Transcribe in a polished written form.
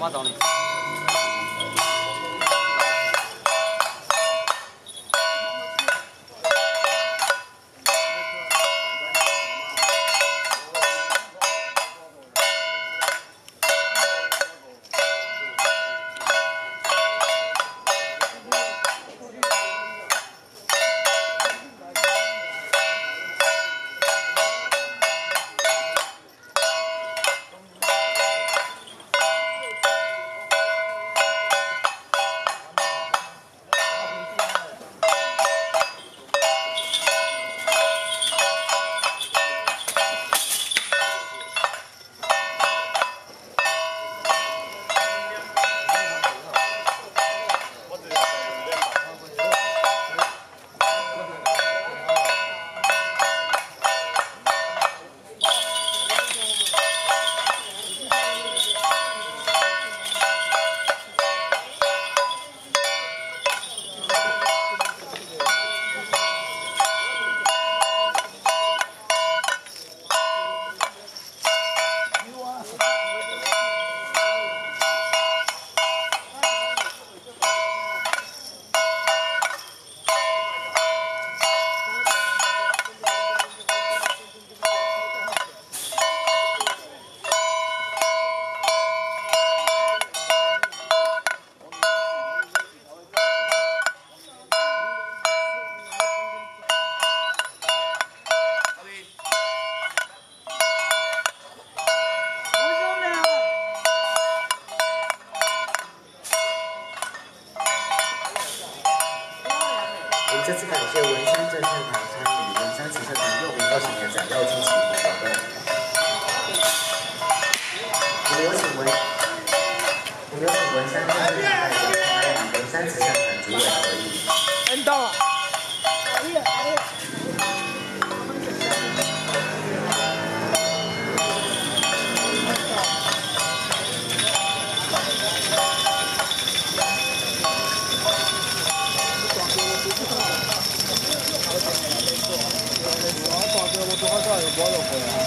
我找你。 这次感谢文山正社团参与文山慈社团6名20年展耀惊喜活动。我们有请文山正社团代表参与文山慈社团主委合影。 到了。我多少有包了回来。